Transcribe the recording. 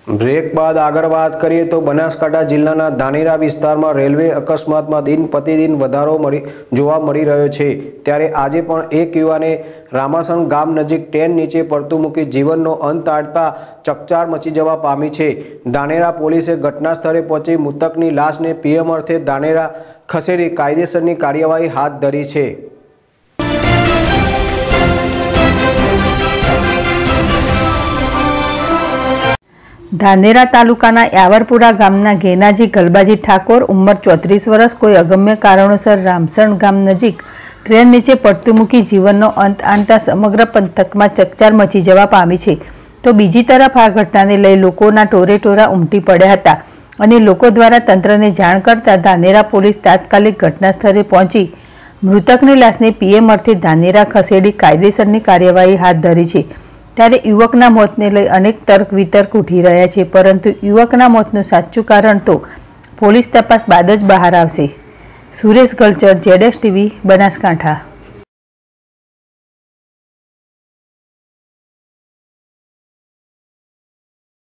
Break બાદ આગળ વાત કરીએ તો બનાસકાંઠા જિલ્લાના ધાનેરા વિસ્તારમાં રેલવે અકસ્માતમાં દિન પ્રતિદિન વધારો જોવા મળી રહ્યો છે। ત્યારે આજે પણ એક યુવાને રામાસણ ગામ નજીક ટ્રેન નીચે પડતું મૂકી જીવનનો અંત આડતા ચકચાર મચી જવા પામી છે। ધાનેરા પોલીસે ઘટના સ્થળે પહોંચી મૃતકની લાશને પીએમ અર્થે ધાનેરા ખસેડી કાયદેસરની કાર્યવાહી હાથ ધરી છે। ધાનેરા તાલુકાના યાવરપુરા ગામના ઘેનાજી ગલબાજી ઠાકોર ઉંમર 34 વર્ષ કોઈ અગમ્ય કારણોસર રામસણ ગામ નજીક ટ્રેન નીચે પડતું મૂકી જીવનનો અંત આણતા સમગ્ર પંથકમાં ચકચાર મચી જવા પામી છે। તો બીજી તરફ આ ઘટનાને લઈ લોકોના ટોરેટોરા ઉમટી પડ્યા હતા અને લોકો દ્વારા તંત્રને જાણ કરતા ધાનેરા પોલીસ તાત્કાલિક ઘટના સ્થળે પહોંચી મૃતકની લાશને પીએમ અર્થે ધાનેરા ખસેડી કાયદેસરની કાર્યવાહી હાથ ધરી છે। ત્યારે યુવકના મોતને લઈ અનેક તર્ક વિતર્ક ઉઠી રહ્યા છે, પરંતુ યુવકના મોતનું સાચું કારણ તો પોલીસ તપાસ બાદ જ બહાર આવશે। સુરેશ ગલચર, ZSTV, બનાસકાંઠા।